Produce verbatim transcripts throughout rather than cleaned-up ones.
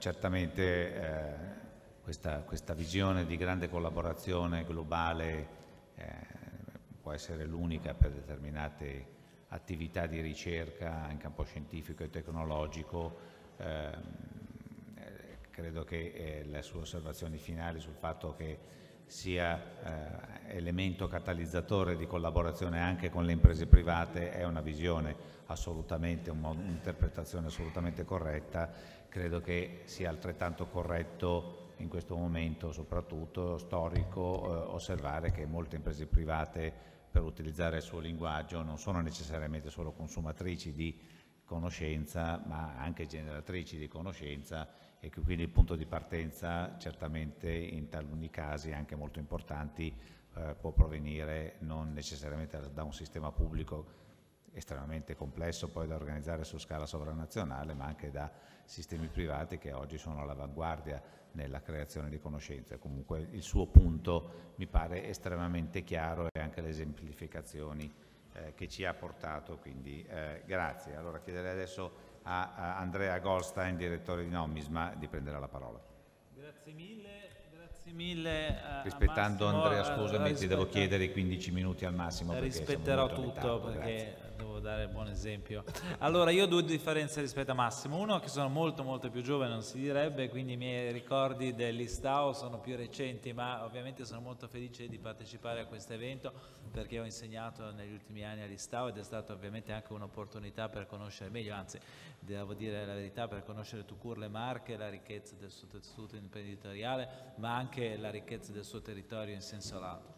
certamente eh, questa, questa visione di grande collaborazione globale eh, può essere l'unica per determinate attività di ricerca in campo scientifico e tecnologico. Eh, credo che eh, le sue osservazioni finali sul fatto che sia eh, elemento catalizzatore di collaborazione anche con le imprese private è una visione assolutamente, un'interpretazione assolutamente corretta. Credo che sia altrettanto corretto in questo momento, soprattutto storico, eh, osservare che molte imprese private, per utilizzare il suo linguaggio, non sono necessariamente solo consumatrici di conoscenza, ma anche generatrici di conoscenza, e che quindi il punto di partenza certamente in taluni casi anche molto importanti eh, può provenire non necessariamente da un sistema pubblico estremamente complesso poi da organizzare su scala sovranazionale, ma anche da sistemi privati che oggi sono all'avanguardia nella creazione di conoscenze. Comunque il suo punto mi pare estremamente chiaro, e anche le esemplificazioni eh, che ci ha portato, quindi eh, grazie. Allora chiederei adesso a, a Andrea Goldstein, direttore di Nomisma, di prendere la parola. Grazie mille. Grazie mille a Rispettando Massimo, Andrea, scusami, ti devo rispetta... chiedere quindici minuti al massimo. Rispetterò tutto perché grazie. Devo dare il buon esempio. Allora, io ho due differenze rispetto a Massimo. Uno, che sono molto molto più giovane, non si direbbe, quindi i miei ricordi dell'Istao sono più recenti, ma ovviamente sono molto felice di partecipare a questo evento perché ho insegnato negli ultimi anni all'Istao ed è stata ovviamente anche un'opportunità per conoscere meglio, anzi devo dire la verità, per conoscere tout court le Marche, la ricchezza del suo tessuto imprenditoriale, ma anche la ricchezza del suo territorio in senso lato.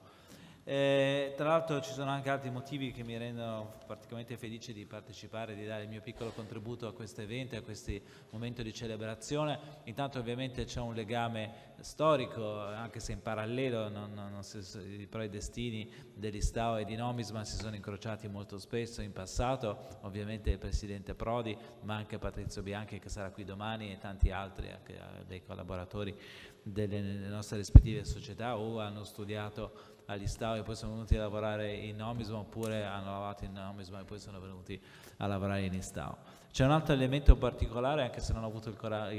Eh, tra l'altro ci sono anche altri motivi che mi rendono particolarmente felice di partecipare, di dare il mio piccolo contributo a questo evento, a questo momento di celebrazione. Intanto ovviamente c'è un legame storico, anche se in parallelo, non, non, non si, però i destini dell'Istao e di Nomisma si sono incrociati molto spesso in passato, ovviamente il Presidente Prodi, ma anche Patrizio Bianchi che sarà qui domani e tanti altri, anche dei collaboratori delle, delle nostre rispettive società o hanno studiato all'Istao e poi sono venuti a lavorare in Nomisma, oppure hanno lavorato in Nomisma e poi sono venuti a lavorare in Istao. C'è un altro elemento particolare, anche se non ho avuto il,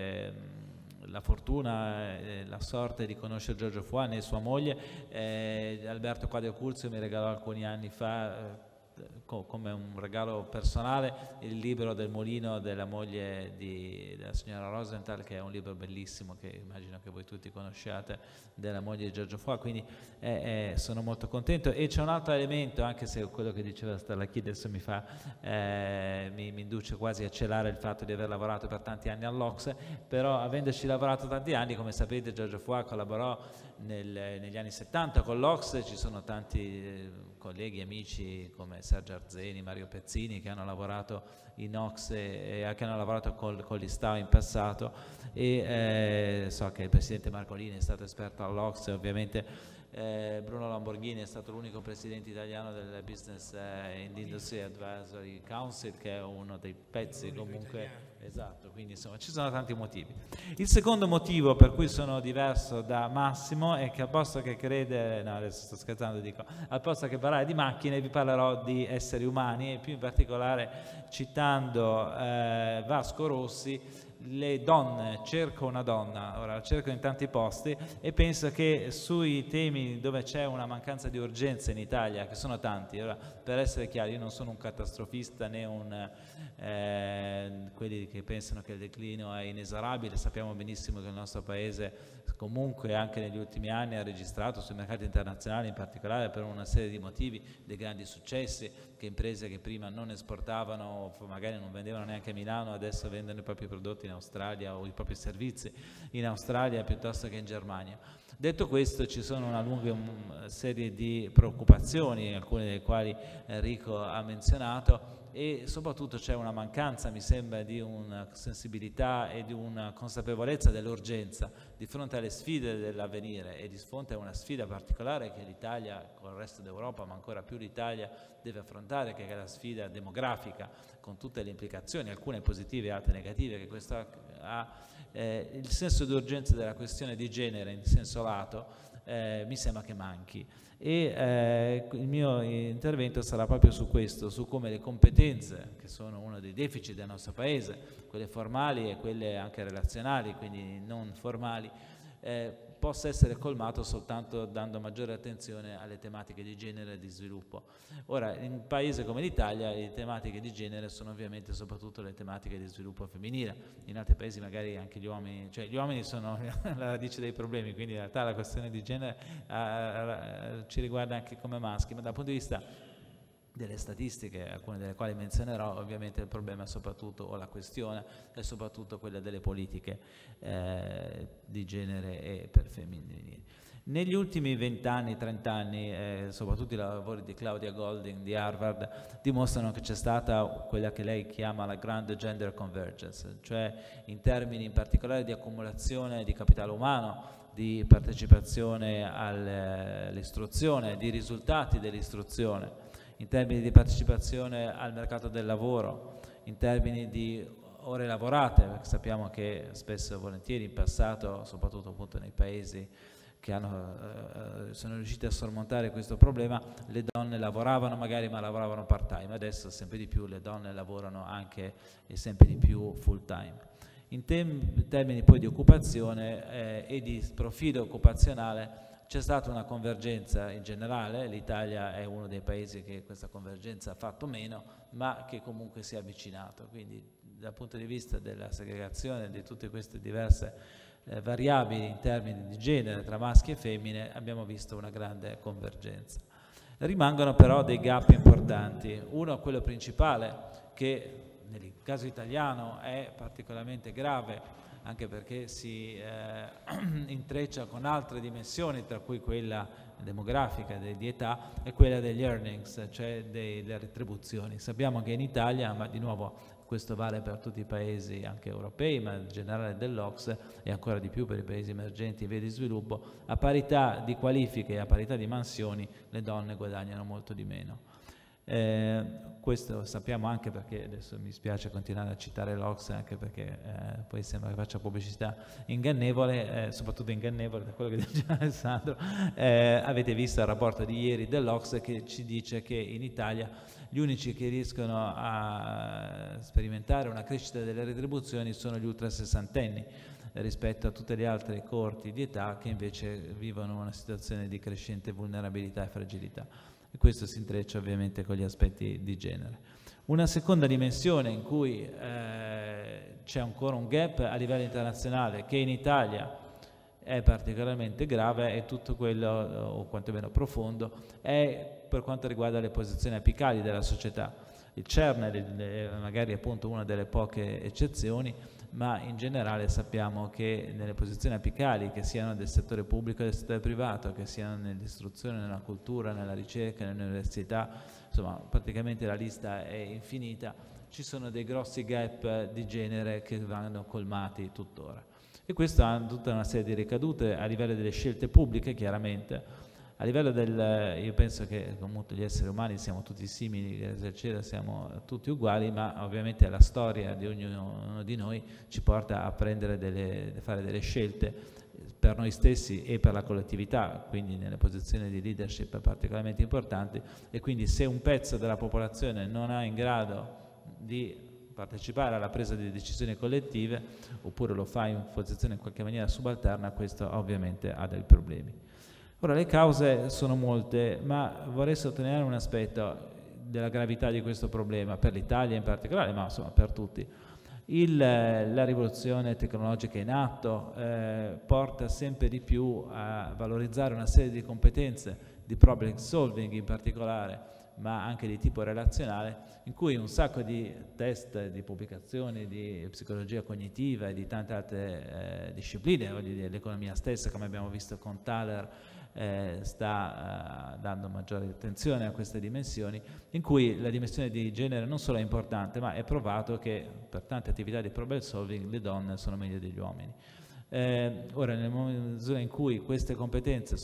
il, la fortuna e la sorte di conoscere Giorgio Fuani e sua moglie, eh, Alberto Quadio Curzio mi regalò alcuni anni fa, eh, come un regalo personale, il libro del Molino della moglie di, della signora Rosenthal, che è un libro bellissimo che immagino che voi tutti conosciate, della moglie di Giorgio Fuà, quindi eh, eh, sono molto contento. E c'è un altro elemento, anche se quello che diceva Starlacchi adesso mi fa eh, mi, mi induce quasi a celare il fatto di aver lavorato per tanti anni all'Ocse, però avendoci lavorato tanti anni, come sapete, Giorgio Fuà collaborò nel, negli anni settanta con l'Ocse, ci sono tanti eh, colleghi, amici come Sergio Arzeni, Mario Pezzini che hanno lavorato in Ocse e che hanno lavorato col, con l'Istao in passato, e eh, so che il presidente Marcolini è stato esperto all'Ocse, ovviamente eh, Bruno Lamborghini è stato l'unico presidente italiano del Business and Industry Advisory Council, che è uno dei pezzi comunque esatto, quindi insomma ci sono tanti motivi. Il secondo motivo per cui sono diverso da Massimo è che al posto che crede, no adesso sto scherzando, dico, al posto che parlare di macchine vi parlerò di esseri umani, e più in particolare citando eh, Vasco Rossi, le donne, cerco una donna, ora la cerco in tanti posti e penso che sui temi dove c'è una mancanza di urgenza in Italia, che sono tanti, ora per essere chiari io non sono un catastrofista né un eh, quelli che pensano che il declino è inesorabile, sappiamo benissimo che il nostro paese comunque anche negli ultimi anni ha registrato sui mercati internazionali, in particolare per una serie di motivi, dei grandi successi, che imprese che prima non esportavano, magari non vendevano neanche a Milano, adesso vendono i propri prodotti in Australia o i propri servizi in Australia piuttosto che in Germania. Detto questo, ci sono una lunga serie di preoccupazioni, alcune delle quali Enrico ha menzionato, e soprattutto c'è una mancanza, mi sembra, di una sensibilità e di una consapevolezza dell'urgenza di fronte alle sfide dell'avvenire, e di fronte a una sfida particolare che l'Italia, con il resto d'Europa, ma ancora più l'Italia, deve affrontare, che è la sfida demografica, con tutte le implicazioni, alcune positive e altre negative, che questo ha. Eh, il senso di urgenza della questione di genere in senso lato eh, mi sembra che manchi. E eh, il mio intervento sarà proprio su questo, su come le competenze, che sono uno dei deficit del nostro Paese, quelle formali e quelle anche relazionali, quindi non formali, eh, possa essere colmato soltanto dando maggiore attenzione alle tematiche di genere e di sviluppo. Ora, in un paese come l'Italia le tematiche di genere sono ovviamente soprattutto le tematiche di sviluppo femminile. In altri paesi magari anche gli uomini, cioè gli uomini sono la radice dei problemi, quindi in realtà la questione di genere eh, ci riguarda anche come maschi, ma dal punto di vista delle statistiche, alcune delle quali menzionerò, ovviamente il problema è soprattutto, o la questione è soprattutto quella delle politiche eh, di genere e per femminili. Negli ultimi vent'anni, trent'anni, eh, soprattutto i lavori di Claudia Golding di Harvard dimostrano che c'è stata quella che lei chiama la Grand Gender Convergence, cioè in termini in particolare di accumulazione di capitale umano, di partecipazione all'istruzione, di risultati dell'istruzione, in termini di partecipazione al mercato del lavoro, in termini di ore lavorate, perché sappiamo che spesso e volentieri in passato, soprattutto appunto nei paesi che hanno, eh, sono riusciti a sormontare questo problema, le donne lavoravano magari ma lavoravano part-time, adesso sempre di più le donne lavorano anche e sempre di più full-time. In tem termini poi di occupazione eh, e di profilo occupazionale c'è stata una convergenza in generale, l'Italia è uno dei paesi che questa convergenza ha fatto meno, ma che comunque si è avvicinato, quindi dal punto di vista della segregazione di tutte queste diverse eh, variabili in termini di genere tra maschi e femmine abbiamo visto una grande convergenza. Rimangono però dei gap importanti, uno quello principale che nel caso italiano è particolarmente grave, anche perché si eh, intreccia con altre dimensioni, tra cui quella demografica, di età, e quella degli earnings, cioè delle retribuzioni. Sappiamo che in Italia, ma di nuovo questo vale per tutti i paesi anche europei, ma in generale dell'O C S E e ancora di più per i paesi emergenti in via di sviluppo, a parità di qualifiche e a parità di mansioni le donne guadagnano molto di meno. Eh, questo sappiamo anche perché, adesso mi spiace continuare a citare l'O C S E anche perché eh, poi sembra che faccia pubblicità ingannevole, eh, soprattutto ingannevole da quello che dice Alessandro. Eh, avete visto il rapporto di ieri dell'O C S E che ci dice che in Italia gli unici che riescono a sperimentare una crescita delle retribuzioni sono gli ultrasessantenni rispetto a tutte le altre coorti di età che invece vivono una situazione di crescente vulnerabilità e fragilità. E questo si intreccia ovviamente con gli aspetti di genere. Una seconda dimensione in cui eh, c'è ancora un gap a livello internazionale che in Italia è particolarmente grave è tutto quello, o quantomeno profondo, è per quanto riguarda le posizioni apicali della società. Il CERN è magari appunto una delle poche eccezioni, ma in generale sappiamo che nelle posizioni apicali, che siano del settore pubblico o del settore privato, che siano nell'istruzione, nella cultura, nella ricerca, nelle università, insomma praticamente la lista è infinita, ci sono dei grossi gap di genere che vanno colmati tuttora. E questo ha tutta una serie di ricadute a livello delle scelte pubbliche, chiaramente. A livello del, io penso che comunque gli esseri umani siamo tutti simili, esercere siamo tutti uguali, ma ovviamente la storia di ognuno di noi ci porta a prendere delle, a fare delle scelte per noi stessi e per la collettività, quindi nelle posizioni di leadership particolarmente importanti, e quindi se un pezzo della popolazione non è in grado di partecipare alla presa di decisioni collettive, oppure lo fa in posizione in qualche maniera subalterna, questo ovviamente ha dei problemi. Ora, le cause sono molte, ma vorrei sottolineare un aspetto della gravità di questo problema, per l'Italia in particolare, ma insomma per tutti. Il, la rivoluzione tecnologica in atto eh, porta sempre di più a valorizzare una serie di competenze di problem solving in particolare, ma anche di tipo relazionale, in cui un sacco di test, di pubblicazioni di psicologia cognitiva e di tante altre eh, discipline, l'economia stessa, come abbiamo visto con Thaler, eh, sta eh, dando maggiore attenzione a queste dimensioni, in cui la dimensione di genere non solo è importante, ma è provato che per tante attività di problem solving le donne sono meglio degli uomini. Eh, ora, nel momento in cui queste competenze sono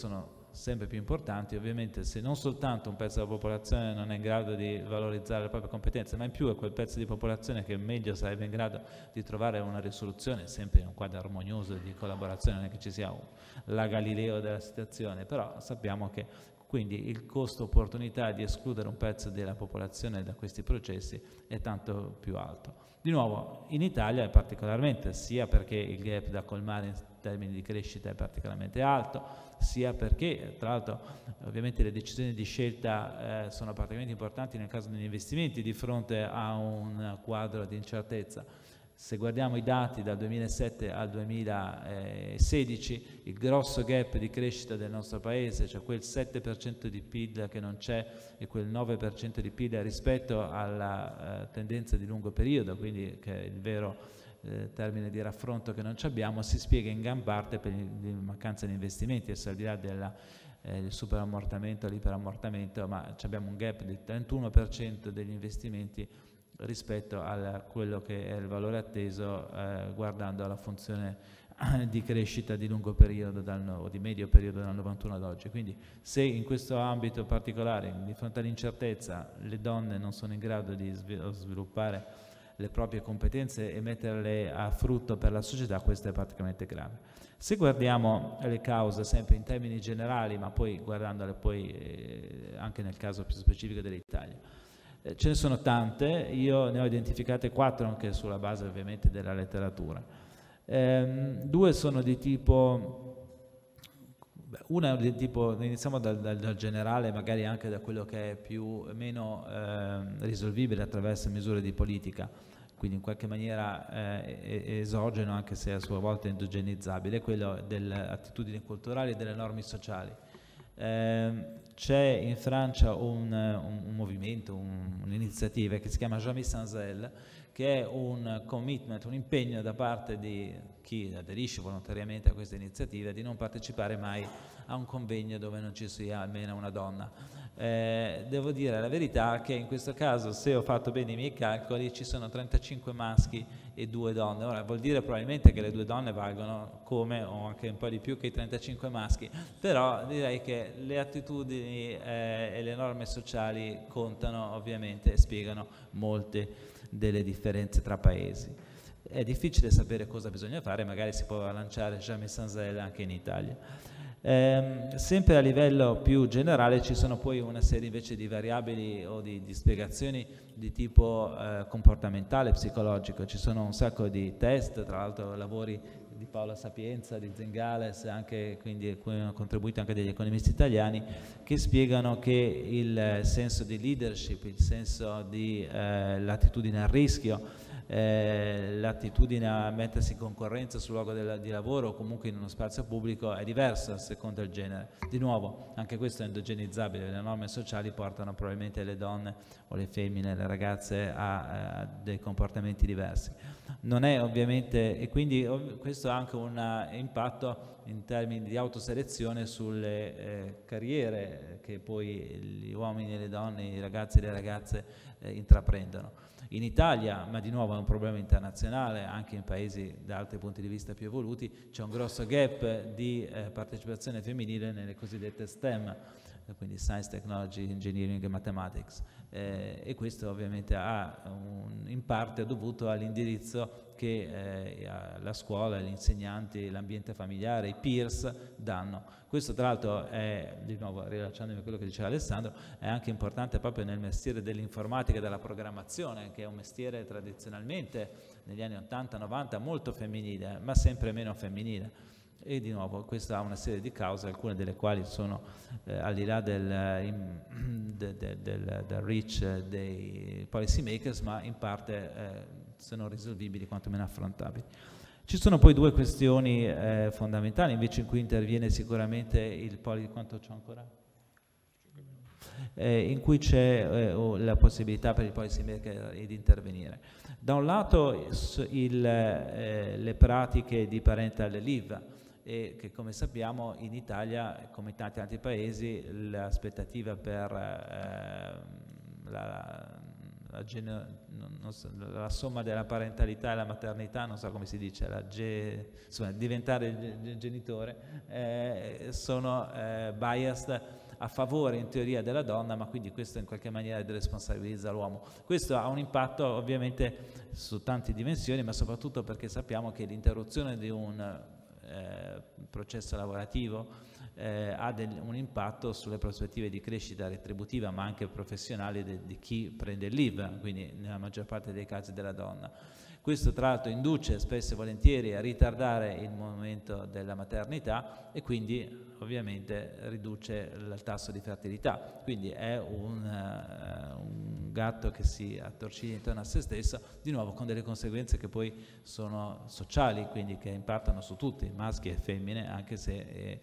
sempre più importanti. Ovviamente se non soltanto un pezzo della popolazione non è in grado di valorizzare le proprie competenze, ma in più è quel pezzo di popolazione che meglio sarebbe in grado di trovare una risoluzione, sempre in un quadro armonioso di collaborazione, non è che ci sia un, la Galileo della situazione, però sappiamo che quindi il costo opportunità di escludere un pezzo della popolazione da questi processi è tanto più alto. Di nuovo, in Italia è particolarmente, sia perché il gap da colmare in termini di crescita è particolarmente alto, sia perché, tra l'altro, ovviamente le decisioni di scelta eh, sono particolarmente importanti nel caso degli investimenti di fronte a un quadro di incertezza. Se guardiamo i dati dal duemilasette al duemilasedici, il grosso gap di crescita del nostro paese, cioè quel sette per cento di P I L che non c'è e quel nove per cento di P I L rispetto alla eh, tendenza di lungo periodo, quindi che è il vero eh, termine di raffronto che non abbiamo, si spiega in gran parte per la mancanza di investimenti, al di là del eh, superammortamento e l'iperammortamento, ma abbiamo un gap del trentuno per cento degli investimenti rispetto a quello che è il valore atteso eh, guardando alla funzione di crescita di lungo periodo dal, o di medio periodo dal novantuno ad oggi. Quindi se in questo ambito particolare, di fronte all'incertezza, le donne non sono in grado di sviluppare le proprie competenze e metterle a frutto per la società, questo è particolarmente grave. Se guardiamo le cause sempre in termini generali, ma poi guardandole poi eh, anche nel caso più specifico dell'Italia, ce ne sono tante, io ne ho identificate quattro anche sulla base ovviamente della letteratura. Ehm, due sono di tipo, una è di tipo, iniziamo dal, dal, dal generale, magari anche da quello che è più meno eh, risolvibile attraverso misure di politica, quindi in qualche maniera eh, esogeno anche se a sua volta endogenizzabile, quello delle attitudini culturali e delle norme sociali. Eh, c'è in Francia un, un, un movimento, un, un'iniziativa che si chiama Jamais sans elle, che è un commitment, un impegno da parte di chi aderisce volontariamente a questa iniziativa di non partecipare mai a un convegno dove non ci sia almeno una donna. Eh, devo dire la verità che in questo caso, se ho fatto bene i miei calcoli, ci sono trentacinque maschi e due donne. Ora vuol dire probabilmente che le due donne valgono come o anche un po' di più che i trentacinque maschi, però direi che le attitudini eh, e le norme sociali contano ovviamente e spiegano molte delle differenze tra paesi. È difficile sapere cosa bisogna fare, magari si può lanciare Jamais sans elle anche in Italia. Eh, sempre a livello più generale ci sono poi una serie invece di variabili o di, di spiegazioni di tipo eh, comportamentale, psicologico. Ci sono un sacco di test, tra l'altro lavori di Paola Sapienza, di Zingales, anche, quindi hanno contribuito anche degli economisti italiani, che spiegano che il senso di leadership, il senso di eh, l'attitudine al rischio, Eh, l'attitudine a mettersi in concorrenza sul luogo del, di lavoro o comunque in uno spazio pubblico è diversa a seconda del genere. Di nuovo, anche questo è endogenizzabile, le norme sociali portano probabilmente le donne o le femmine, le ragazze a, a dei comportamenti diversi. Non è ovviamente, e quindi ov- questo ha anche un impatto in termini di autoselezione sulle eh, carriere che poi gli uomini e le donne, i ragazzi e le ragazze eh, intraprendono. In Italia, ma di nuovo è un problema internazionale, anche in paesi da altri punti di vista più evoluti, c'è un grosso gap di eh, partecipazione femminile nelle cosiddette STEM, quindi Science, Technology, Engineering e Mathematics, eh, e questo ovviamente ha un, in parte dovuto all'indirizzo che eh, la scuola, gli insegnanti, l'ambiente familiare, i peers danno. Questo tra l'altro è, di nuovo rilacciandomi a quello che diceva Alessandro, è anche importante proprio nel mestiere dell'informatica e della programmazione, che è un mestiere tradizionalmente negli anni ottanta novanta molto femminile, ma sempre meno femminile. E di nuovo questo ha una serie di cause, alcune delle quali sono eh, al di là del, in, de, de, del, del reach dei policy makers, ma in parte eh, sono risolvibili, quantomeno affrontabili. Ci sono poi due questioni eh, fondamentali invece in cui interviene sicuramente il policy, quanto c'ho ancora? Eh, in cui c'è eh, la possibilità per il policy maker di intervenire. Da un lato il, eh, le pratiche di parental leave, e che come sappiamo in Italia, come in tanti altri paesi, l'aspettativa per eh, la, la, non, non so, la somma della parentalità e la maternità, non so come si dice, la ge, insomma, diventare il genitore, eh, sono eh, biased a favore in teoria della donna, ma quindi questo in qualche maniera deresponsabilizza l'uomo. Questo ha un impatto ovviamente su tante dimensioni, ma soprattutto perché sappiamo che l'interruzione di un eh, processo lavorativo Eh, ha del, un impatto sulle prospettive di crescita retributiva ma anche professionale de, di chi prende il leave, quindi nella maggior parte dei casi della donna. Questo tra l'altro induce spesso e volentieri a ritardare il momento della maternità e quindi ovviamente riduce il tasso di fertilità, quindi è un, uh, un gatto che si attorciglia intorno a se stesso, di nuovo con delle conseguenze che poi sono sociali, quindi che impattano su tutti, maschi e femmine, anche se eh,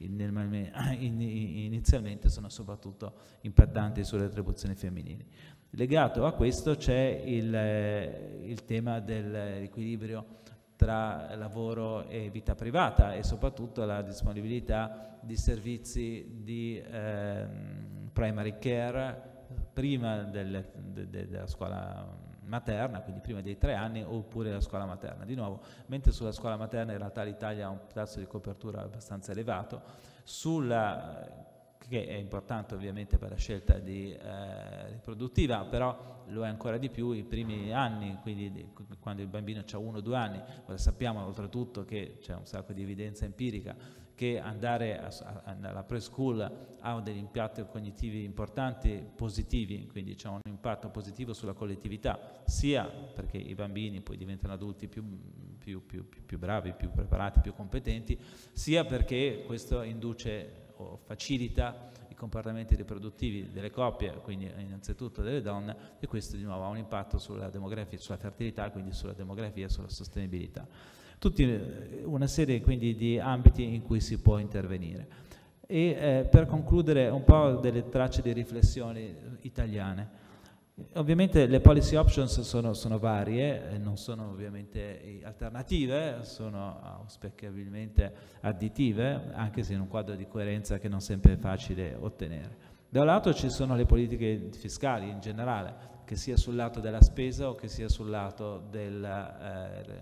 inizialmente sono soprattutto impattanti sulle retribuzioni femminili. Legato a questo c'è il, il tema dell'equilibrio tra lavoro e vita privata e soprattutto la disponibilità di servizi di eh, primary care prima del, de, de, della scuola materna, quindi prima dei tre anni, oppure la scuola materna. Di nuovo, mentre sulla scuola materna in realtà l'Italia ha un tasso di copertura abbastanza elevato, sulla, che è importante ovviamente per la scelta di, eh, riproduttiva, però lo è ancora di più i primi anni, quindi di, quando il bambino ha uno o due anni. Ora sappiamo oltretutto che c'è un sacco di evidenza empirica che andare a, a, alla preschool ha degli impatti cognitivi importanti, positivi, quindi c'è un impatto positivo sulla collettività, sia perché i bambini poi diventano adulti più, più, più, più, più bravi, più preparati, più competenti, sia perché questo induce o facilita i comportamenti riproduttivi delle coppie, quindi innanzitutto delle donne, e questo di nuovo ha un impatto sulla demografia, sulla fertilità, quindi sulla demografia e sulla sostenibilità. Tutti una serie quindi di ambiti in cui si può intervenire. E eh, per concludere un po' delle tracce di riflessioni italiane. Ovviamente le policy options sono, sono varie, non sono ovviamente alternative, sono auspicabilmente additive, anche se in un quadro di coerenza che non sempre è facile ottenere. Da un lato ci sono le politiche fiscali in generale, che sia sul lato della spesa o che sia sul lato della, eh,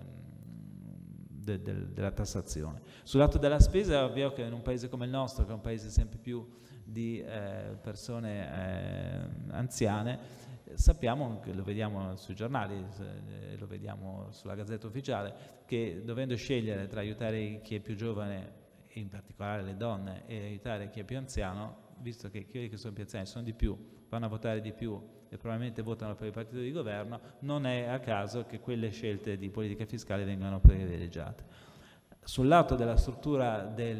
de, de, della tassazione. Sul lato della spesa è ovvio che in un paese come il nostro, che è un paese sempre più di eh, persone eh, anziane, sappiamo, lo vediamo sui giornali, lo vediamo sulla Gazzetta Ufficiale, che dovendo scegliere tra aiutare chi è più giovane, in particolare le donne, e aiutare chi è più anziano, visto che quelli che sono più anziani sono di più, vanno a votare di più e probabilmente votano per il partito di governo, non è a caso che quelle scelte di politica fiscale vengano privilegiate. Sul lato della struttura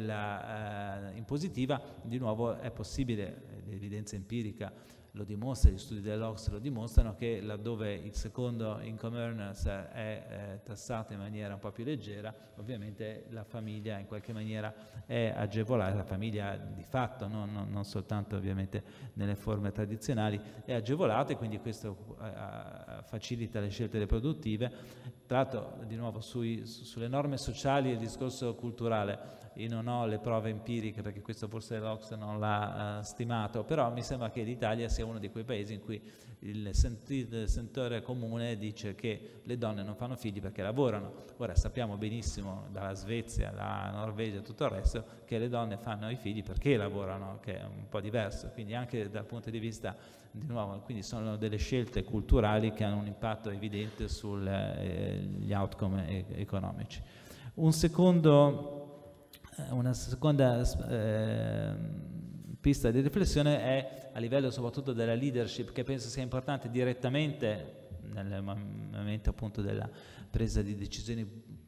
della, eh, impositiva, di nuovo è possibile, l'evidenza empirica lo dimostra, gli studi dell'O C S E lo dimostrano, che laddove il secondo income earners è eh, tassato in maniera un po' più leggera, ovviamente la famiglia in qualche maniera è agevolata, la famiglia di fatto, non, non, non soltanto ovviamente nelle forme tradizionali, è agevolata e quindi questo eh, facilita le scelte riproduttive. Tra l'altro, di nuovo, sui, su, sulle norme sociali e il discorso culturale, io non ho le prove empiriche perché questo forse l'O C S E non l'ha uh, stimato, però mi sembra che l'Italia sia uno di quei paesi in cui il, senti, il sentore comune dice che le donne non fanno figli perché lavorano. Ora sappiamo benissimo dalla Svezia, dalla Norvegia e tutto il resto che le donne fanno i figli perché lavorano, che è un po' diverso, quindi anche dal punto di vista, di nuovo, quindi sono delle scelte culturali che hanno un impatto evidente sugli eh, outcome e- economici. Un secondo... Una seconda eh, pista di riflessione è a livello soprattutto della leadership, che penso sia importante direttamente nel momento appunto della presa di decisioni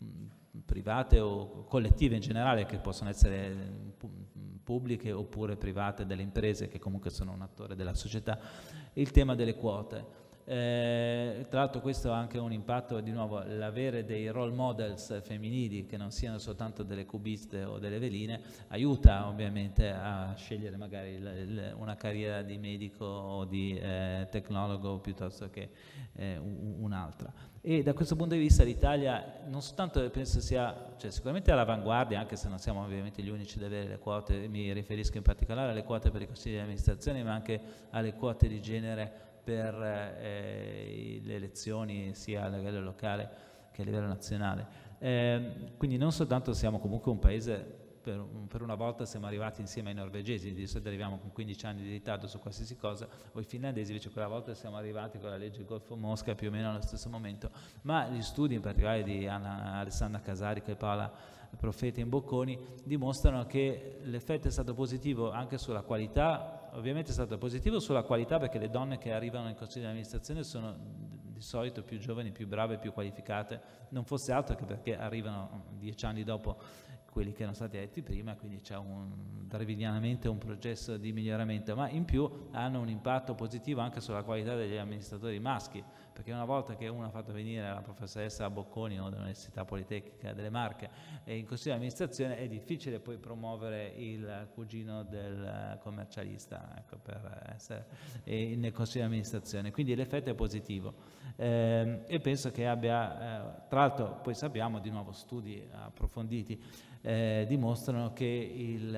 private o collettive in generale, che possono essere pubbliche oppure private delle imprese che comunque sono un attore della società, il tema delle quote. Eh, tra l'altro questo ha anche un impatto, di nuovo, l'avere dei role models femminili che non siano soltanto delle cubiste o delle veline aiuta ovviamente a scegliere magari il, il, una carriera di medico o di eh, tecnologo piuttosto che eh, un'altra. E da questo punto di vista l'Italia non soltanto penso sia, cioè sicuramente all'avanguardia, anche se non siamo ovviamente gli unici ad avere le quote, mi riferisco in particolare alle quote per i consigli di amministrazione, ma anche alle quote di genere per eh, le elezioni sia a livello locale che a livello nazionale. Eh, quindi non soltanto siamo comunque un paese, per, per una volta siamo arrivati insieme ai norvegesi, di solito arriviamo con quindici anni di ritardo su qualsiasi cosa, o i finlandesi invece quella volta siamo arrivati con la legge Golfo Mosca più o meno allo stesso momento, ma gli studi in particolare di Anna, Alessandra Casarico e Paola Profeti in Bocconi dimostrano che l'effetto è stato positivo anche sulla qualità, ovviamente è stato positivo sulla qualità perché le donne che arrivano in consiglio di amministrazione sono di solito più giovani, più brave, più qualificate, non fosse altro che perché arrivano dieci anni dopo quelli che erano stati eletti prima, quindi c'è un, darwinianamente un processo di miglioramento, ma in più hanno un impatto positivo anche sulla qualità degli amministratori maschi, perché una volta che uno ha fatto venire la professoressa Bocconi o dell'Università Politecnica delle Marche e in consiglio di amministrazione è difficile poi promuovere il cugino del commercialista, ecco, per essere nel consiglio di amministrazione, quindi l'effetto è positivo. Eh, e penso che abbia, eh, tra l'altro poi sappiamo di nuovo studi approfonditi eh, dimostrano che il,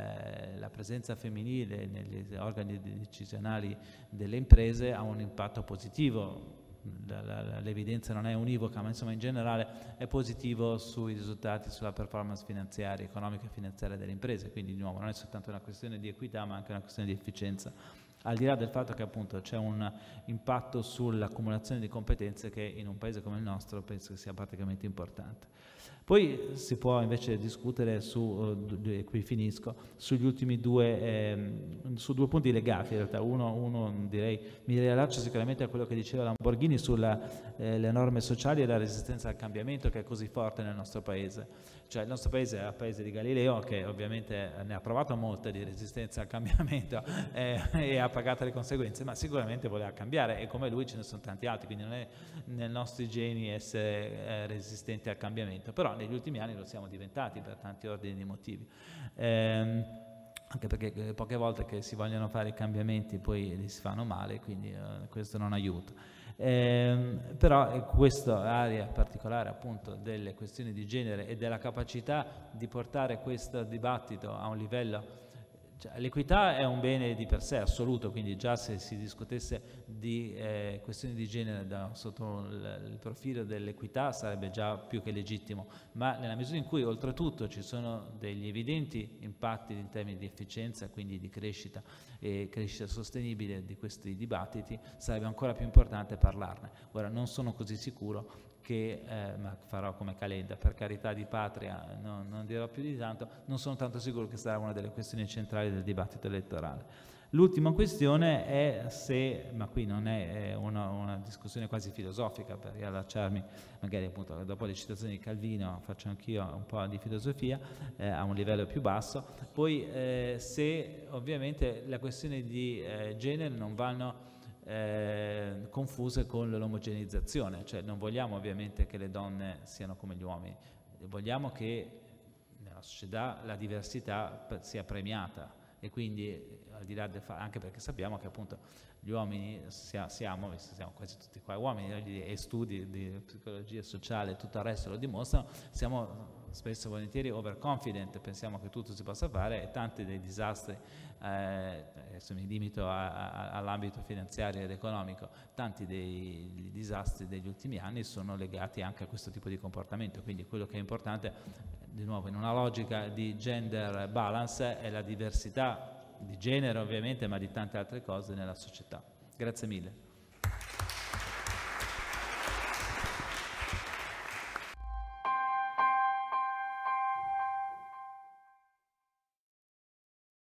eh, la presenza femminile negli organi decisionali delle imprese ha un impatto positivo. L'evidenza non è univoca, ma insomma in generale è positivo sui risultati, sulla performance finanziaria, economica e finanziaria delle imprese, quindi di nuovo non è soltanto una questione di equità ma anche una questione di efficienza, al di là del fatto che appunto c'è un impatto sull'accumulazione di competenze che in un paese come il nostro penso che sia praticamente importante. Poi si può invece discutere su, eh, qui finisco, sugli ultimi due, eh, su due punti legati in realtà. Uno, uno direi, mi riallaccio sicuramente a quello che diceva Lamborghini sulle eh, norme sociali e la resistenza al cambiamento che è così forte nel nostro paese. Cioè il nostro paese è il paese di Galileo che ovviamente ne ha provato molte di resistenza al cambiamento eh, e ha pagato le conseguenze, ma sicuramente voleva cambiare e come lui ce ne sono tanti altri, quindi non è nei nostri geni essere eh, resistenti al cambiamento, però negli ultimi anni lo siamo diventati per tanti ordini di motivi. Eh, anche perché poche volte che si vogliono fare i cambiamenti poi li si fanno male, quindi eh, questo non aiuta. Eh, però questa area particolare appunto delle questioni di genere e della capacità di portare questo dibattito a un livello, cioè, l'equità è un bene di per sé assoluto, quindi già se si discutesse di eh, questioni di genere da, sotto il, il profilo dell'equità sarebbe già più che legittimo, ma nella misura in cui oltretutto ci sono degli evidenti impatti in termini di efficienza, quindi di crescita e crescita sostenibile di questi dibattiti, sarebbe ancora più importante parlarne. Ora non sono così sicuro che, eh, ma farò come Calenda, per carità di patria, no, non dirò più di tanto, non sono tanto sicuro che sarà una delle questioni centrali del dibattito elettorale. L'ultima questione è se, ma qui non è una, una discussione quasi filosofica per riallacciarmi, magari appunto dopo le citazioni di Calvino faccio anch'io un po' di filosofia eh, a un livello più basso, poi eh, se ovviamente la questione di eh, genere non vanno Eh, confuse con l'omogenizzazione, cioè non vogliamo ovviamente che le donne siano come gli uomini, vogliamo che nella società la diversità sia premiata e quindi al di là del fatto, anche perché sappiamo che appunto gli uomini sia, siamo, siamo quasi tutti qua uomini e studi di psicologia sociale e tutto il resto lo dimostrano, siamo spesso e volentieri overconfident, pensiamo che tutto si possa fare e tanti dei disastri, eh, adesso mi limito all'ambito finanziario ed economico, tanti dei disastri degli ultimi anni sono legati anche a questo tipo di comportamento, quindi quello che è importante, di nuovo in una logica di gender balance, è la diversità di genere ovviamente, ma di tante altre cose nella società. Grazie mille.